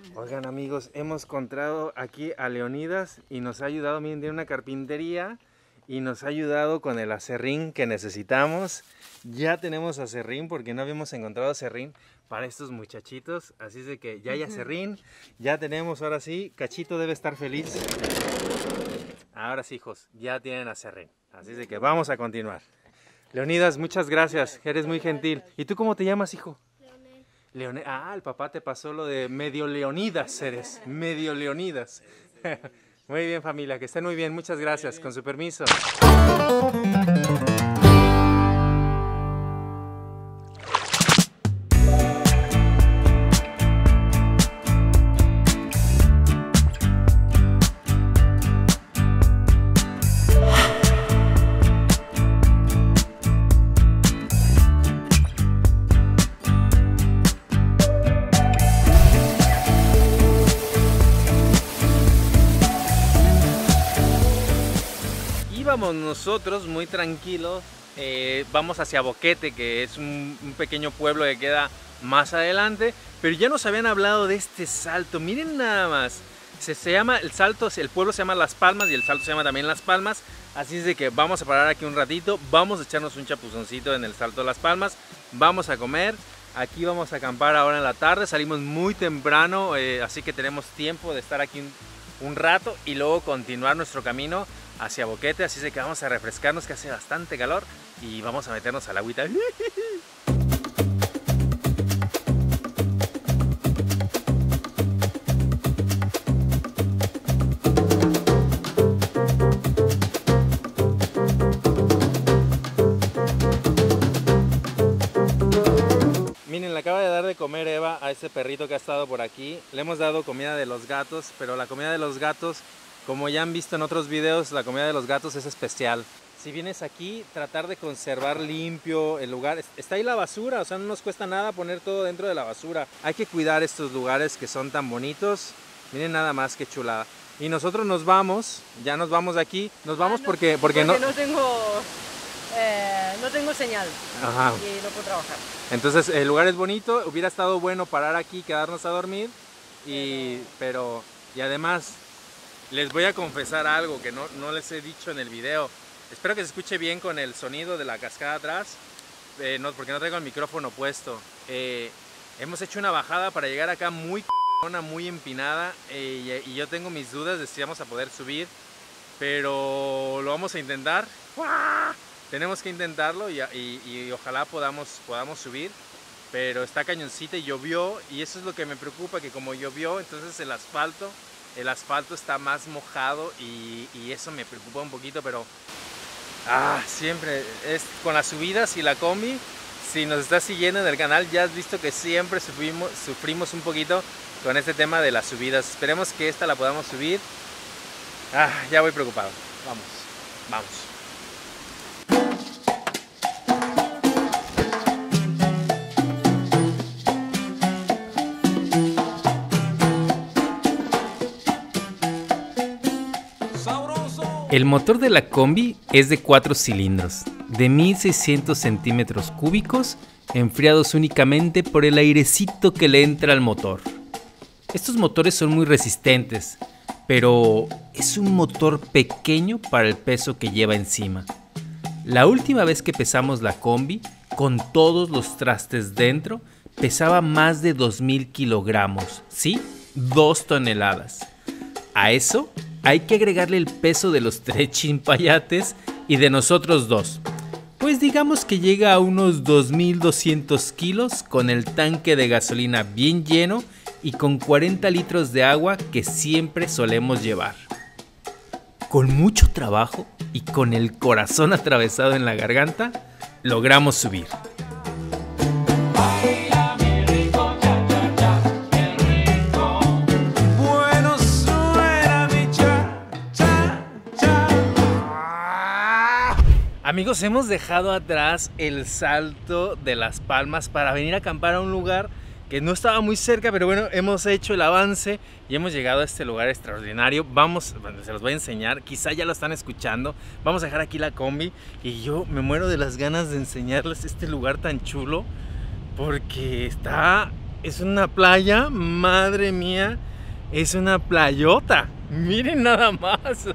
Oigan amigos, hemos encontrado aquí a Leonidas y nos ha ayudado, miren, tiene una carpintería y nos ha ayudado con el aserrín que necesitamos. Ya tenemos aserrín porque no habíamos encontrado aserrín para estos muchachitos, así es de que ya hay aserrín, ya tenemos, ahora sí, Cachito debe estar feliz. Ahora sí, hijos, ya tienen aserrín, así es de que vamos a continuar. Leonidas, muchas gracias, eres muy gentil. ¿Y tú cómo te llamas, hijo? Leonel. Ah, el papá te pasó lo de medio Leonidas, eres medio Leonidas. Muy bien, familia, que estén muy bien, muchas gracias, con su permiso. Íbamos nosotros muy tranquilos, vamos hacia Boquete, que es un pequeño pueblo que queda más adelante, pero ya nos habían hablado de este salto. Miren nada más, se llama el salto, el pueblo se llama Las Palmas y el salto se llama también Las Palmas, así es de que vamos a parar aquí un ratito, vamos a echarnos un chapuzoncito en el salto de Las Palmas, vamos a comer. Aquí vamos a acampar ahora en la tarde, salimos muy temprano, así que tenemos tiempo de estar aquí un rato y luego continuar nuestro camino hacia Boquete, así es que vamos a refrescarnos, que hace bastante calor, y vamos a meternos al agüita. Miren, le acaba de dar de comer Eva a ese perrito que ha estado por aquí. Le hemos dado comida de los gatos, pero la comida de los gatos, como ya han visto en otros videos, la comida de los gatos es especial. Si vienes aquí, tratar de conservar limpio el lugar. Está ahí la basura, o sea, no nos cuesta nada poner todo dentro de la basura. Hay que cuidar estos lugares que son tan bonitos. Miren nada más qué chulada. Y nosotros nos vamos, ya nos vamos de aquí. Nos vamos porque no tengo señal. Ajá. Y no puedo trabajar. Entonces el lugar es bonito, hubiera estado bueno parar aquí, quedarnos a dormir. Y además les voy a confesar algo que no les he dicho en el video. Espero que se escuche bien con el sonido de la cascada atrás, porque no traigo el micrófono puesto. Hemos hecho una bajada para llegar acá muy muy empinada, y yo tengo mis dudas de si vamos a poder subir, pero lo vamos a intentar. ¡Uah! Tenemos que intentarlo y ojalá podamos subir, pero está cañoncita y llovió, y eso es lo que me preocupa, que como llovió, entonces el asfalto está más mojado y eso me preocupa un poquito, pero siempre es con las subidas y la combi. Si nos estás siguiendo en el canal ya has visto que siempre sufrimos un poquito con este tema de las subidas. Esperemos que esta la podamos subir. Ya voy preocupado. Vamos. El motor de la combi es de 4 cilindros, de 1600 centímetros cúbicos, enfriados únicamente por el airecito que le entra al motor. Estos motores son muy resistentes, pero es un motor pequeño para el peso que lleva encima. La última vez que pesamos la combi, con todos los trastes dentro, pesaba más de 2000 kilogramos, ¿sí? 2 toneladas. A eso hay que agregarle el peso de los 3 chimpayates y de nosotros 2. Pues digamos que llega a unos 2200 kilos con el tanque de gasolina bien lleno y con 40 litros de agua que siempre solemos llevar. Con mucho trabajo y con el corazón atravesado en la garganta, logramos subir. Amigos, hemos dejado atrás el salto de Las Palmas para venir a acampar a un lugar que no estaba muy cerca, pero bueno, hemos hecho el avance y hemos llegado a este lugar extraordinario. Se los voy a enseñar, quizá ya lo están escuchando. Vamos a dejar aquí la combi y yo me muero de las ganas de enseñarles este lugar tan chulo, porque está es una playa, madre mía, es una playota. Miren nada más.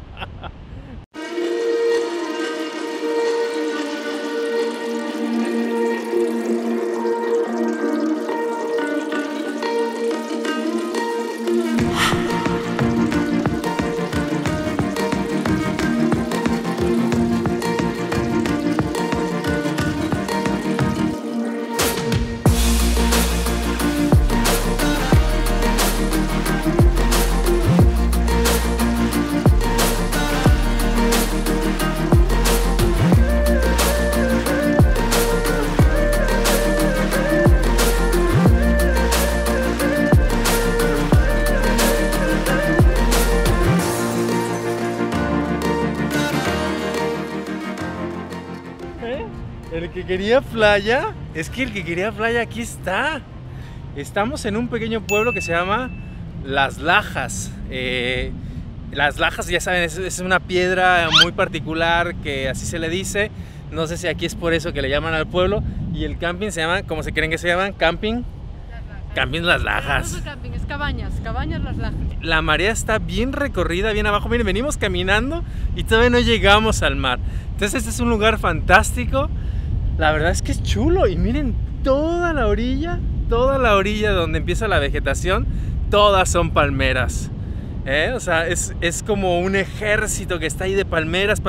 El que quería playa, es que el que quería playa aquí está. Estamos en un pequeño pueblo que se llama Las Lajas. Las Lajas, ya saben, es una piedra muy particular que así se le dice. No sé si aquí es por eso que le llaman al pueblo. Y el camping se llama, ¿cómo se creen que se llaman? Camping. Camping Las Lajas. No es camping, es cabañas Las Lajas. La marea está bien recorrida, bien abajo. Miren, venimos caminando y todavía no llegamos al mar. Entonces este es un lugar fantástico. La verdad es que es chulo. Y miren, toda la orilla donde empieza la vegetación, todas son palmeras. O sea, es como un ejército que está ahí de palmeras.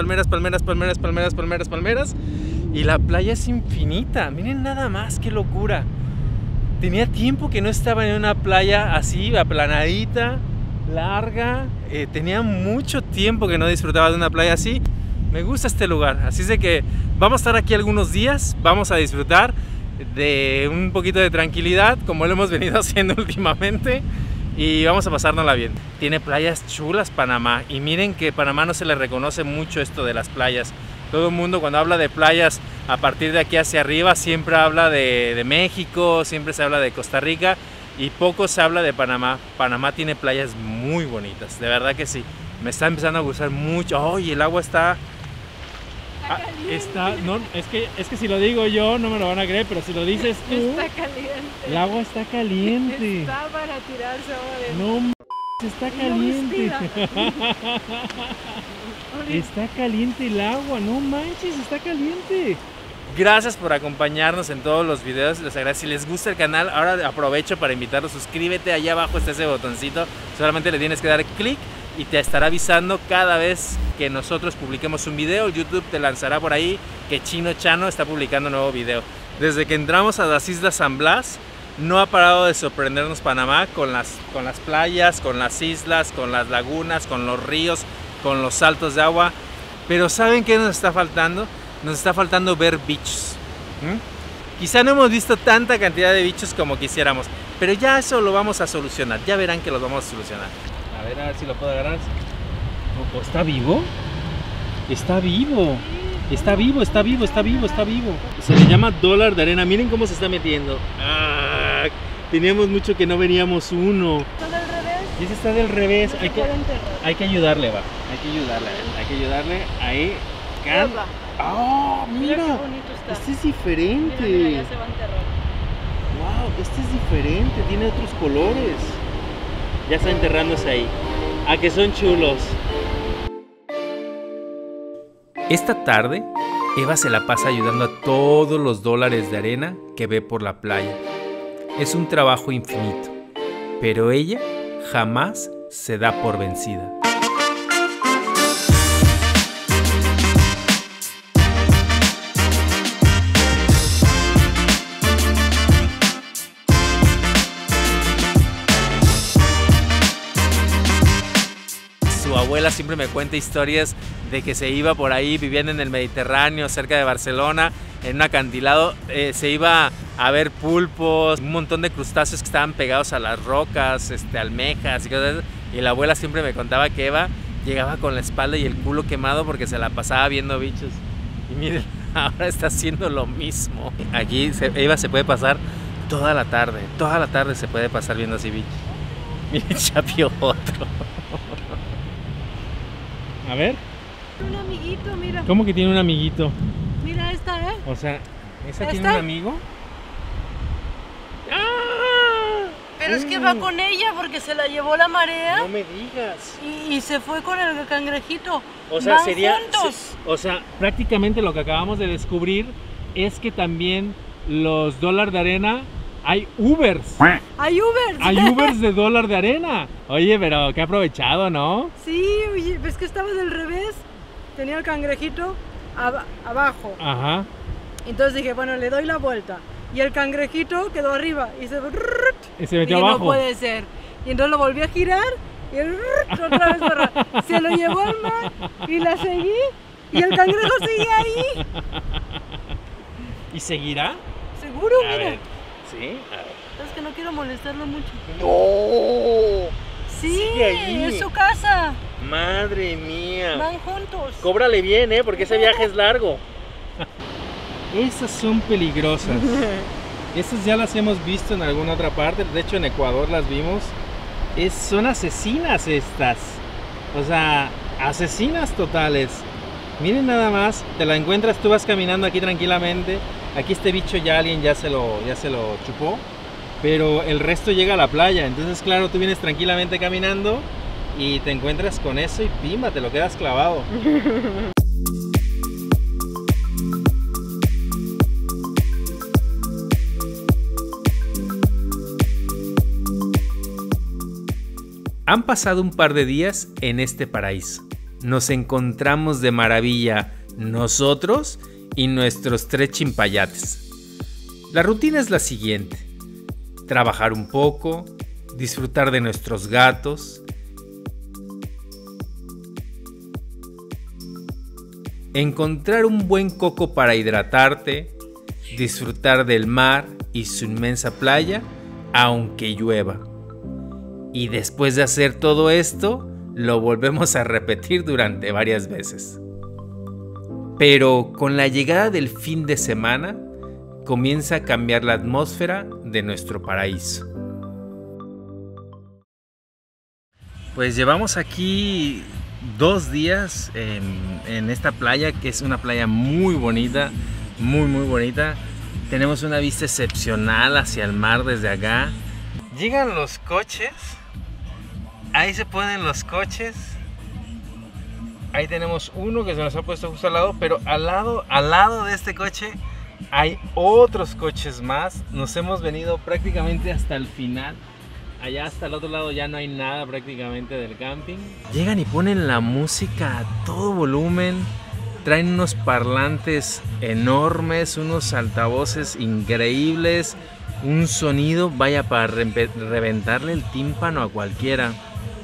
Y la playa es infinita. Miren nada más, qué locura. Tenía tiempo que no estaba en una playa así, aplanadita, larga. Tenía mucho tiempo que no disfrutaba de una playa así. Me gusta este lugar, así es de que vamos a estar aquí algunos días. Vamos a disfrutar de un poquito de tranquilidad, como lo hemos venido haciendo últimamente. Y vamos a pasárnosla bien. Tiene playas chulas Panamá. Y miren que Panamá no se le reconoce mucho esto de las playas. Todo el mundo cuando habla de playas a partir de aquí hacia arriba siempre habla de México, siempre se habla de Costa Rica y poco se habla de Panamá. Panamá tiene playas muy bonitas, de verdad que sí. Me está empezando a gustar mucho. ¡Oh! Y el agua está... no, es que si lo digo yo no me lo van a creer, pero si lo dices tú... Está caliente. El agua está caliente. Está para tirarse ahora. No, está caliente. Está caliente el agua, no manches, está caliente. Gracias por acompañarnos en todos los videos, les agradezco. Si les gusta el canal, ahora aprovecho para invitarlos, suscríbete, allá abajo está ese botoncito, solamente le tienes que dar clic y te estará avisando cada vez que nosotros publiquemos un video. YouTube te lanzará por ahí que Chino Chano está publicando un nuevo video. Desde que entramos a las Islas San Blas, no ha parado de sorprendernos Panamá con las playas, con las islas, con las lagunas, con los ríos, con los saltos de agua. Pero ¿saben qué nos está faltando? Nos está faltando ver bichos. Quizá no hemos visto tanta cantidad de bichos como quisiéramos, pero ya eso lo vamos a solucionar. Ya verán que lo vamos a solucionar. A ver si lo puedo agarrar. ¿Está vivo? Está vivo. Está vivo, está vivo, está vivo, está vivo. Se le llama dólar de arena. Miren cómo se está metiendo. ¡Ah! Teníamos mucho que no veníamos uno. ¿Está del revés? Y ese está del revés. No hay que ayudarle, va. Hay que ayudarle. Ahí. ¡Oh, mira! Mira qué bonito está. Este es diferente. Mira, ya se va a enterrar. ¡Wow! Este es diferente. Tiene otros colores. Ya está enterrándose ahí. ¿A que son chulos? Esta tarde, Eva se la pasa ayudando a todos los dólares de arena que ve por la playa. Es un trabajo infinito, pero ella jamás se da por vencida. Su abuela siempre me cuenta historias de que se iba por ahí viviendo en el Mediterráneo, cerca de Barcelona, en un acantilado, se iba a ver pulpos, un montón de crustáceos que estaban pegados a las rocas, almejas y cosas. Y la abuela siempre me contaba que Eva llegaba con la espalda y el culo quemado porque se la pasaba viendo bichos. Y miren, ahora está haciendo lo mismo. Aquí Eva se puede pasar toda la tarde se puede pasar viendo así bichos. Miren, ya vio otro. A ver. Un amiguito, mira. ¿Cómo que tiene un amiguito? Mira esta, ¿eh? O sea, ¿esa ¿Esta? tiene un amigo? ¡Ah! Pero es que va con ella porque se la llevó la marea No me digas. y se fue con el cangrejito. O sea, Van sería... juntos. O sea, prácticamente lo que acabamos de descubrir es que también los dólar de arena hay Ubers. Hay Uber. Hay Ubers de dólar de arena. Oye, pero qué aprovechado, ¿no? Sí, oye, ves que estaba del revés. Tenía el cangrejito abajo. Ajá. Entonces dije, bueno, le doy la vuelta. Y el cangrejito quedó arriba y se metió dije, abajo. no puede ser. Y entonces lo volví a girar y otra vez se lo llevó al mar y la seguí y el cangrejo sigue ahí. ¿Y seguirá? Seguro, A mira. ver. Sí, a ver. Es que no quiero molestarlo mucho. ¡No! Sí, Sigue ahí. es su casa. Madre mía. Van juntos. Cóbrale bien, porque ese viaje es largo. Esas son peligrosas. Esas ya las hemos visto en alguna otra parte. De hecho, en Ecuador las vimos. Son asesinas estas. O sea, asesinas totales. Miren nada más, te la encuentras, tú vas caminando aquí tranquilamente. Aquí este bicho alguien ya se lo chupó. Pero el resto llega a la playa. Entonces, claro, tú vienes tranquilamente caminando y te encuentras con eso y pimba, te lo quedas clavado. Han pasado un par de días en este paraíso. Nos encontramos de maravilla nosotros y nuestros 3 chimpayates. La rutina es la siguiente: trabajar un poco, disfrutar de nuestros gatos, encontrar un buen coco para hidratarte, disfrutar del mar y su inmensa playa, aunque llueva. Y después de hacer todo esto, lo volvemos a repetir durante varias veces. Pero con la llegada del fin de semana, comienza a cambiar la atmósfera de nuestro paraíso. Pues llevamos aquí 2 días en esta playa, que es una playa muy bonita, muy bonita. Tenemos una vista excepcional hacia el mar desde acá. Llegan los coches. Ahí se ponen los coches. Ahí tenemos uno que se nos ha puesto justo al lado, pero al lado de este coche hay otros coches más. Nos hemos venido prácticamente hasta el final. Allá hasta el otro lado ya no hay nada prácticamente del camping. Llegan y ponen la música a todo volumen. Traen unos parlantes enormes, unos altavoces increíbles. Un sonido, vaya, para reventarle el tímpano a cualquiera.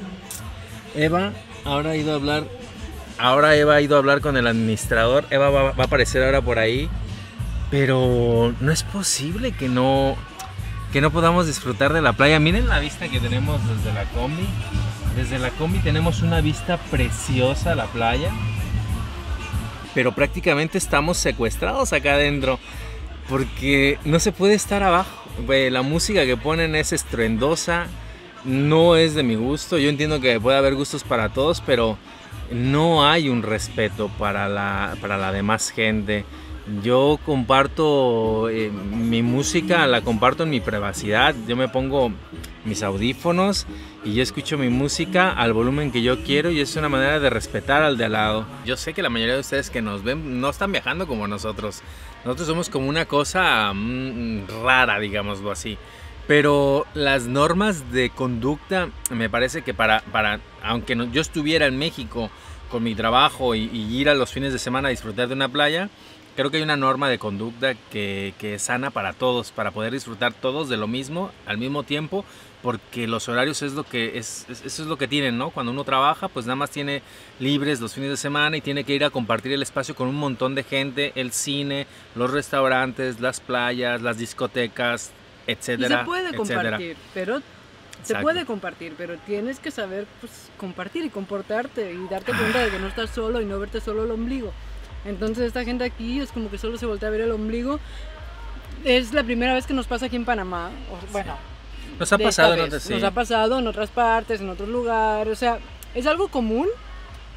Eva ahora ha ido a hablar. Ahora Eva ha ido a hablar con el administrador. Eva va a aparecer ahora por ahí. Pero no es posible que no podamos disfrutar de la playa. Miren la vista que tenemos desde la combi. Desde la combi tenemos una vista preciosa a la playa. Pero prácticamente estamos secuestrados acá adentro. Porque no se puede estar abajo. La música que ponen es estruendosa. No es de mi gusto. Yo entiendo que puede haber gustos para todos, pero no hay un respeto para la demás gente. Yo comparto mi música, la comparto en mi privacidad. Yo me pongo mis audífonos y yo escucho mi música al volumen que yo quiero, y es una manera de respetar al de al lado. Yo sé que la mayoría de ustedes que nos ven no están viajando como nosotros. Nosotros somos como una cosa rara, digámoslo así. Pero las normas de conducta, me parece que aunque yo estuviera en México con mi trabajo y ir a los fines de semana a disfrutar de una playa, creo que hay una norma de conducta que es sana para todos, para poder disfrutar todos de lo mismo al mismo tiempo, porque los horarios eso es lo que tienen, ¿no? Cuando uno trabaja, pues nada más tiene libres los fines de semana y tiene que ir a compartir el espacio con un montón de gente, el cine, los restaurantes, las playas, las discotecas, etcétera. Y se puede compartir, pero Exacto. puede compartir, pero tienes que saber, pues, compartir y comportarte y darte cuenta de que no estás solo y no verte solo el ombligo. Entonces esta gente aquí es como que solo se voltea a ver el ombligo. Es la primera vez que nos pasa aquí en Panamá. Bueno, nos ha pasado en otras, nos ha pasado en otras partes, en otros lugares. O sea, es algo común,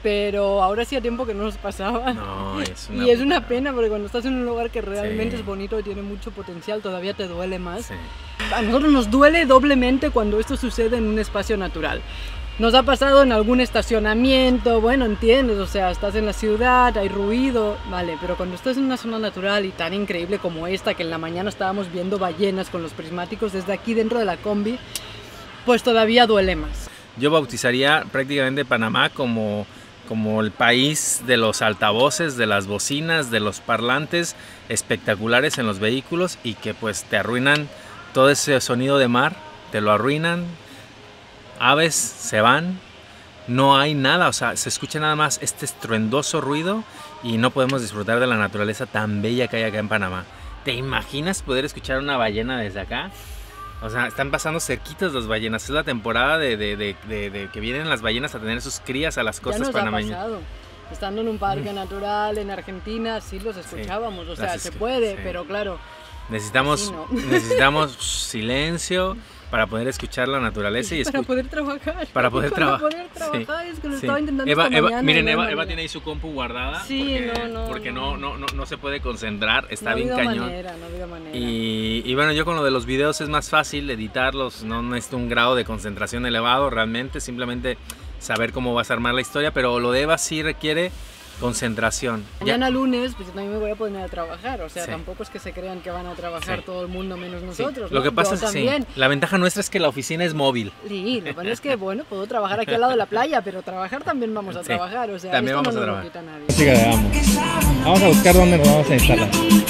pero ahora hacía tiempo que no nos pasaba. No, Y es una pena porque cuando estás en un lugar que realmente Sí. es bonito y tiene mucho potencial, todavía te duele más. Sí. A nosotros nos duele doblemente cuando esto sucede en un espacio natural. Nos ha pasado en algún estacionamiento, bueno, entiendes, o sea, estás en la ciudad, hay ruido, vale, pero cuando estás en una zona natural y tan increíble como esta, que en la mañana estábamos viendo ballenas con los prismáticos desde aquí dentro de la combi, pues todavía duele más. Yo bautizaría prácticamente Panamá como el país de los altavoces, de las bocinas, de los parlantes espectaculares en los vehículos y que pues te arruinan todo ese sonido de mar, te lo arruinan, aves se van, no hay nada, o sea, se escucha nada más este estruendoso ruido y no podemos disfrutar de la naturaleza tan bella que hay acá en Panamá. ¿Te imaginas poder escuchar una ballena desde acá? O sea, están pasando cerquitas las ballenas. Es la temporada de que vienen las ballenas a tener sus crías a las costas Ya nos panameñas. ha pasado. Estando en un parque natural en Argentina, sí los escuchábamos, o sea, las se escu- puede, sí. pero claro, Necesitamos, así no. necesitamos silencio para poder escuchar la naturaleza y para poder trabajar. para poder trabajar. Es que lo Sí. estaba intentando Eva, esta mañana. miren, y no hay Eva manera. tiene ahí su compu guardada Sí, porque no. no se puede concentrar, está No bien había cañón. manera, no había manera. Y bueno, yo con lo de los videos es más fácil editarlos, no necesito un grado de concentración elevado realmente, simplemente saber cómo vas a armar la historia, pero lo de Eva sí requiere concentración. Mañana lunes, pues yo también me voy a poner a trabajar, o sea, Sí. tampoco es que se crean que van a trabajar Sí. todo el mundo menos Sí, nosotros, lo ¿no? que pasa Yo es que sí, también. la ventaja nuestra es que la oficina es móvil. Sí, lo bueno es que, bueno, puedo trabajar aquí al lado de la playa, pero trabajar también vamos a Sí, trabajar, o sea, también esto vamos no a nos lo trabajar. quita nadie. Vamos a buscar dónde nos vamos a instalar.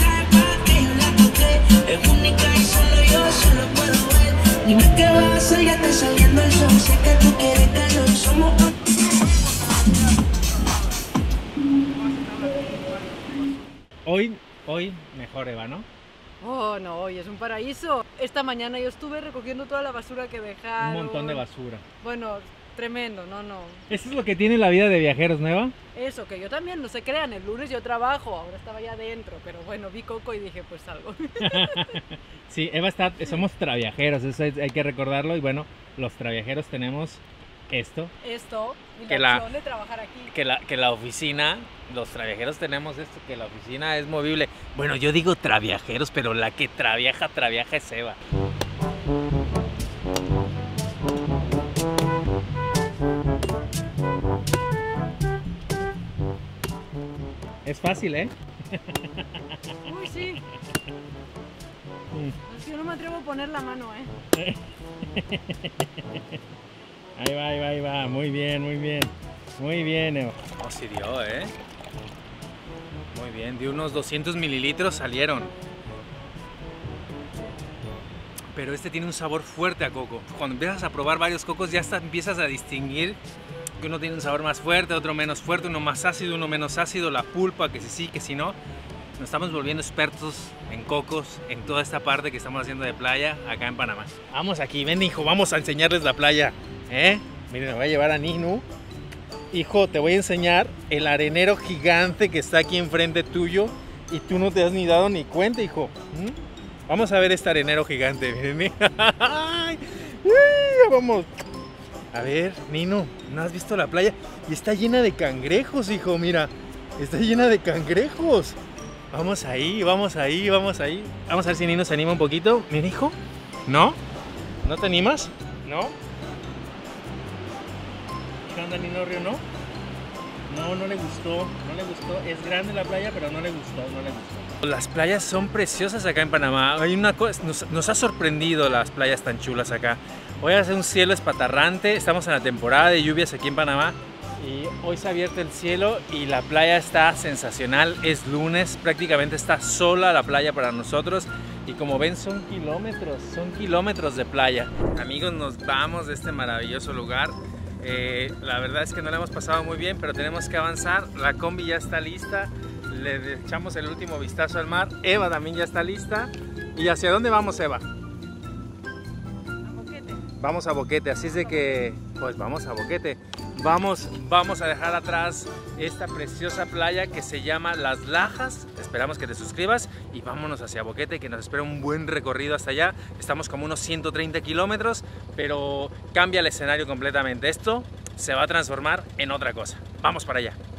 Dime qué vas a hacer, ya está saliendo el sol. Sé que tú quieres calor, somos. Hoy mejor, Eva, ¿no? Oh, no, hoy es un paraíso. Esta mañana yo estuve recogiendo toda la basura que dejaron. basura. Bueno, tremendo, no. Eso es lo que tiene la vida de viajeros, ¿no, Eva? Eso, que yo también, no se crean, el lunes yo trabajo, ahora estaba ya adentro, pero bueno, vi Coco y dije, pues salgo. Sí, Eva somos traviajeros, eso hay que recordarlo y bueno, los traviajeros tenemos esto. Esto, y Que la la- opción de trabajar aquí. Que la oficina, los traviajeros tenemos esto, que la oficina es movible. Bueno, yo digo traviajeros, pero la que traviaja es Eva. Es fácil, ¿eh? Uy, sí. Es que yo no me atrevo a poner la mano, Ahí va. Muy bien, Eva. Oh, sí dio, ¿eh? Muy bien, de unos 200 mililitros salieron. Pero este tiene un sabor fuerte a coco. Cuando empiezas a probar varios cocos ya empiezas a distinguir que uno tiene un sabor más fuerte, otro menos fuerte, uno más ácido, uno menos ácido, la pulpa, que sí, que si no. Nos estamos volviendo expertos en cocos, en toda esta parte que estamos haciendo de playa acá en Panamá. Vamos aquí, ven hijo, vamos a enseñarles la playa. Miren, me voy a llevar a Ninu. Hijo, te voy a enseñar el arenero gigante que está aquí enfrente tuyo y tú no te has ni dado ni cuenta, hijo. Vamos a ver este arenero gigante, miren. ¡Ay! ¡Ya vamos! A ver, Nino, ¿no has visto la playa? Y está llena de cangrejos, hijo, mira. Está llena de cangrejos. Vamos ahí. Vamos a ver si Nino se anima un poquito. Mira, hijo. ¿No? ¿No te animas? ¿No? ¿Qué onda, Nino Río? No le gustó. Es grande la playa, pero no le gustó. Las playas son preciosas acá en Panamá. Hay una cosa, nos ha sorprendido las playas tan chulas acá. Hoy hace un cielo espatarrante. Estamos en la temporada de lluvias aquí en Panamá. Y hoy se ha abierto el cielo y la playa está sensacional. Es lunes, prácticamente está sola la playa para nosotros. Y como ven, son kilómetros de playa. Amigos, nos vamos de este maravilloso lugar. La verdad es que no la hemos pasado muy bien, pero tenemos que avanzar. La combi ya está lista. Le echamos el último vistazo al mar. Eva también ya está lista. ¿Y hacia dónde vamos, Eva? Vamos a Boquete, así es de que pues vamos a Boquete. Vamos a dejar atrás esta preciosa playa que se llama Las Lajas. Esperamos que te suscribas y vámonos hacia Boquete, que nos espera un buen recorrido hasta allá. Estamos como unos 130 kilómetros, pero cambia el escenario completamente. Esto se va a transformar en otra cosa. Vamos para allá.